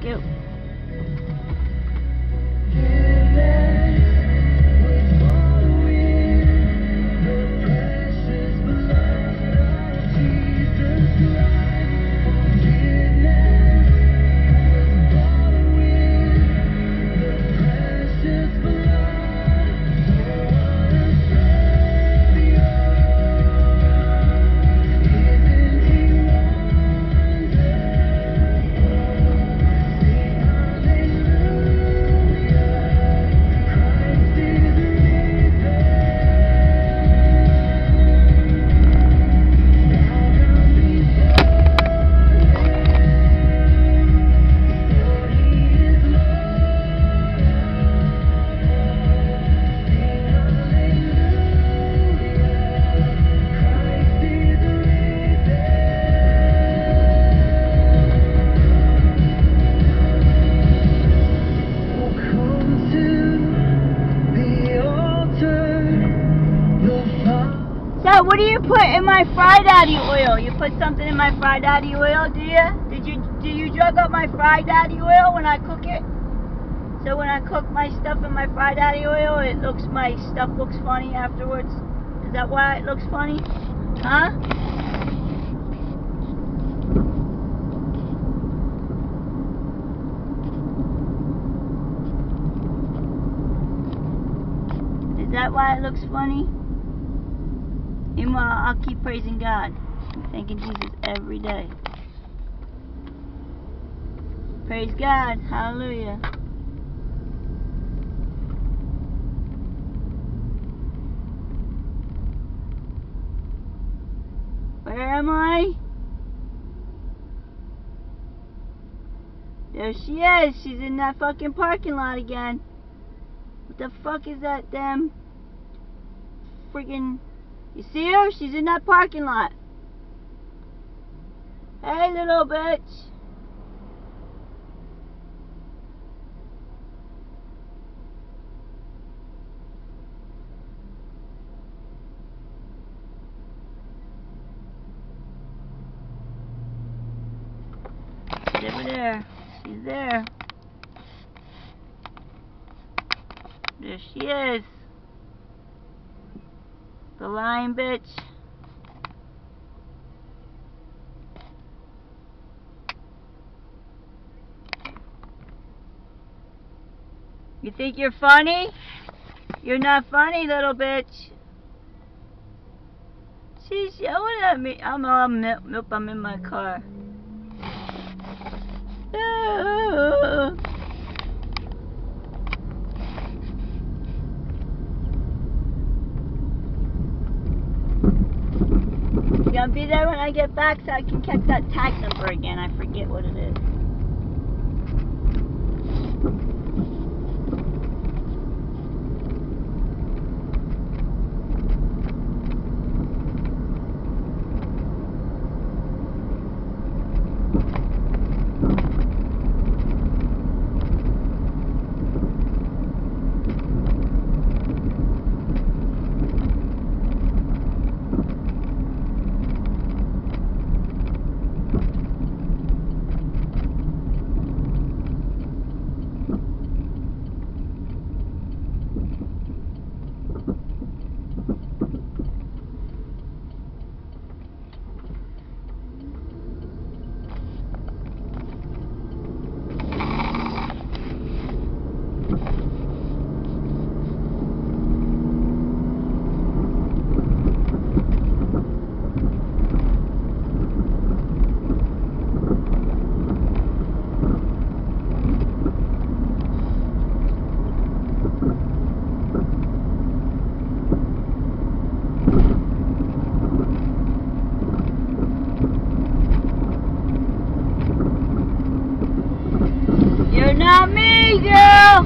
Fuck you. So what do you put in my fried daddy oil? You put something in my fried daddy oil, do you? Do you drug up my fried daddy oil when I cook it? So when I cook my stuff in my fried daddy oil, my stuff looks funny afterwards? Is that why it looks funny? Huh? Is that why it looks funny? Meanwhile, I'll keep praising God. I'm thanking Jesus every day. Praise God. Hallelujah. Where am I? There she is. She's in that fucking parking lot again. What the fuck is that damn friggin'... You see her? She's in that parking lot. Hey, little bitch. She's over there. She's there. There she is. The lying bitch. You think you're funny? You're not funny, little bitch. She's yelling at me. Nope, I'm in my car. I'll be there when I get back so I can check that tag number again. I forget what it is. Not me, girl!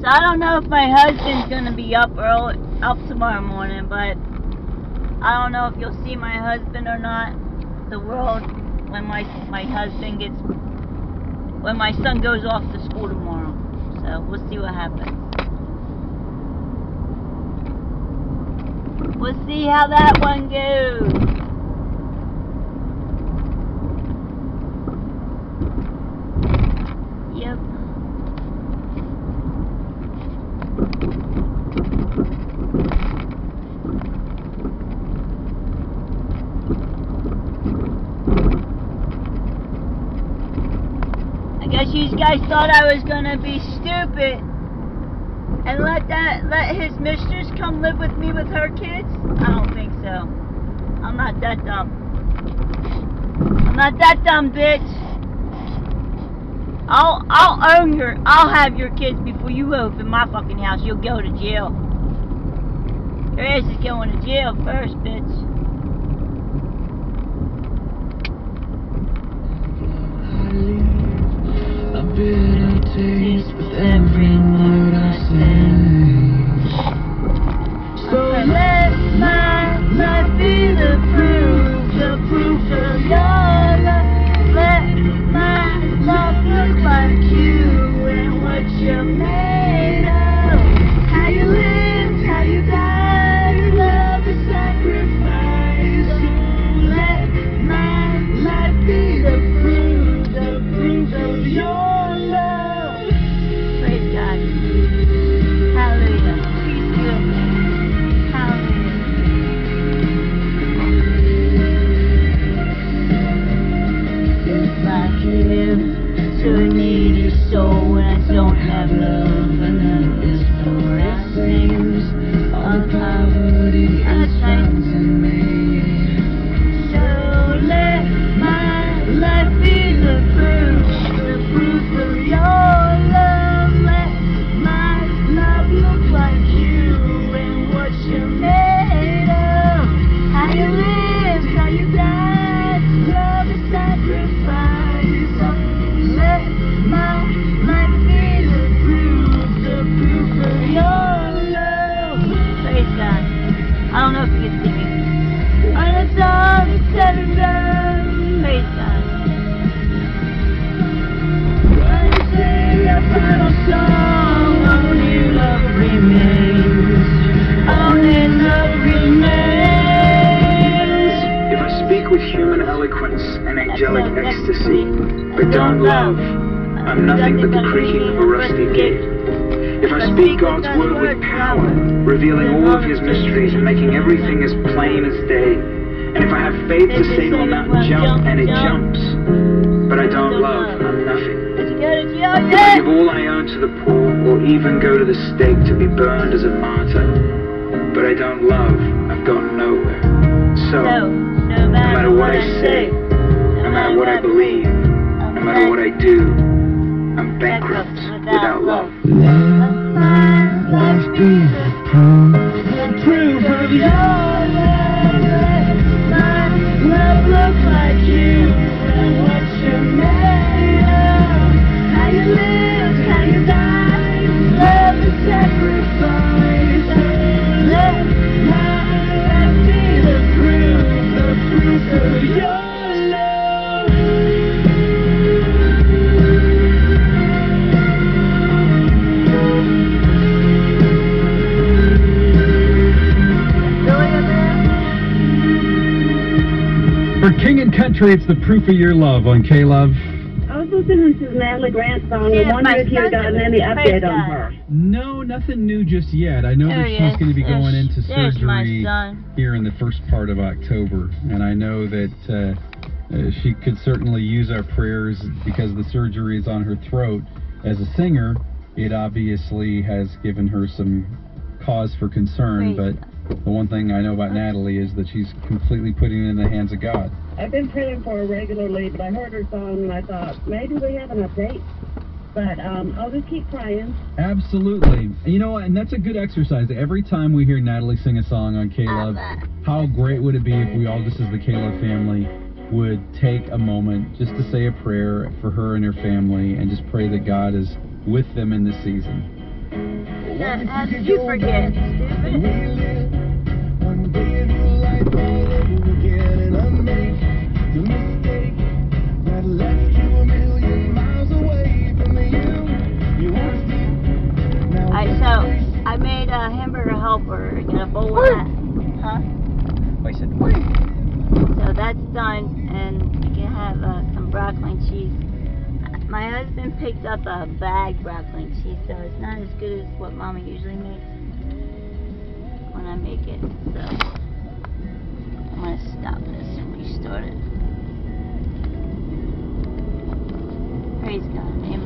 So I don't know if my husband's gonna be up tomorrow morning, but I don't know if you'll see my husband or not. The world when my son goes off to school tomorrow. So we'll see what happens. We'll see how that one goes. Yep. I guess you guys thought I was gonna be stupid and let his mistress come live with me with her kids. I don't think so. I'm not that dumb. I'm not that dumb, bitch. I'll have your kids before you move in my fucking house. You'll go to jail. Your ass is going to jail first, bitch. A bitter taste with every word I say. So let my life be the proof of your love. Let my love look like you and what you're made of. How you lived, how you died, love is sacrifice. So let my life be the proof of your love. Praise God. Hallelujah. He's good. Hallelujah. If I give to a needy soul when I don't have love, and then this story sings of poverty and strength in me. So let my life be the proof of your love. Let my love look like you and what you're made of. How you live, how you died, love is sacrifice. So let my life be the proof of your love. Praise God. I don't know if you can see me. When it's all said and done, Praise God. when you sing your final song, only love remains. Only love remains. If I speak with human eloquence and angelic ecstasy, but don't love, I'm nothing but the creaking of a rusty gate. If I speak God's word with power, revealing all of his mysteries and making everything as plain as day, and if I have faith to say to a mountain, jump, and it jumps, but I don't love, I'm nothing. Did you go to jail If I yet? give all I own to the poor, or even go to the stake to be burned as a martyr, but I don't love, I've got nowhere. So, No no matter what I say, no matter what I believe, no matter what I do, I'm bankrupt without love. Let my life be the proof of your love. Let my love look like you and what you're made of. How you live, how you die, love is sacrifice. Let my life be the proof of your love. For King and Country, it's the proof of your love on K-Love. I was listening to the Natalie Grant song Yeah, and wondering if you my had gotten son any praise update on God. her. No, nothing new just yet. I know There that he she's is. going to be going into There's my surgery son. here in the first part of October. And I know that she could certainly use our prayers because the surgery is on her throat. As a singer, it obviously has given her some cause for concern. Praise But the one thing I know about Natalie is that she's completely putting it in the hands of God. I've been praying for her regularly, but I heard her song and I thought, maybe we have an update. But I'll just keep praying. Absolutely. You know, and that's a good exercise. Every time we hear Natalie sing a song on K-Love, how great would it be if we all, just as the K-Love family, would take a moment just to say a prayer for her and her family and just pray that God is with them in this season. How did you forget, stupid? Alright, so I made a hamburger helper. Got a bowl of that. Huh? I said, what? So that's done, and you can have some broccoli and cheese. My husband picked up a bagged broccoli and cheese, so it's not as good as what Mama usually makes when I make it. So I'm gonna stop this and restart it. Praise God. Amen.